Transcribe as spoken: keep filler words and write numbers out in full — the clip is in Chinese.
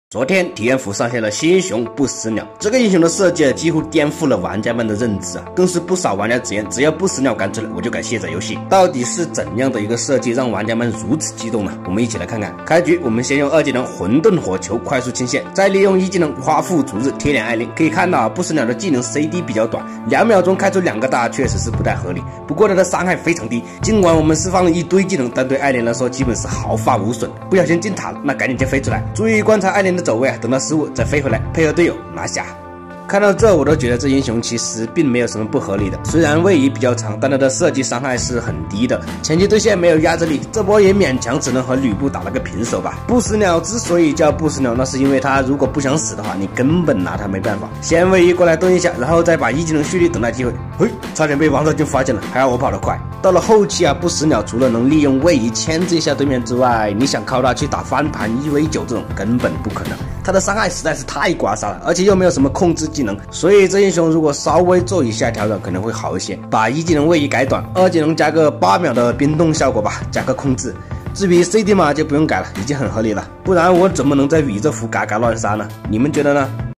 昨天体验服上线了新英雄不死鸟，这个英雄的设计几乎颠覆了玩家们的认知啊，更是不少玩家直言，只要不死鸟敢出来，我就敢卸载游戏。到底是怎样的一个设计让玩家们如此激动呢？我们一起来看看。开局我们先用二技能混沌火球快速清线，再利用一技能夸父逐日贴脸艾琳。可以看到啊，不死鸟的技能 C D 比较短，两秒钟开出两个大，确实是不太合理。不过它的伤害非常低，尽管我们释放了一堆技能，但对艾琳来说基本是毫发无损。不小心进塔了，那赶紧先飞出来，注意观察艾琳的走位啊，等到失误再飞回来，配合队友拿下。看到这，我都觉得这英雄其实并没有什么不合理的。虽然位移比较长，但它的射击伤害是很低的，前期对线没有压制力，这波也勉强只能和吕布打了个平手吧。不死鸟之所以叫不死鸟，那是因为它如果不想死的话，你根本拿它没办法。先位移过来蹲一下，然后再把一技能蓄力等待机会。嘿，差点被王昭君发现了，还好我跑得快。到了后期啊，不死鸟除了能利用位移牵制一下对面之外，你想靠它去打翻盘一 v 九这种根本不可能。它的伤害实在是太刮痧了，而且又没有什么控制技能，所以这英雄如果稍微做一下调整可能会好一些。把一技能位移改短，二技能加个八秒的冰冻效果吧，加个控制。至于 C D 码就不用改了，已经很合理了，不然我怎么能在宇宙服嘎嘎乱杀呢？你们觉得呢？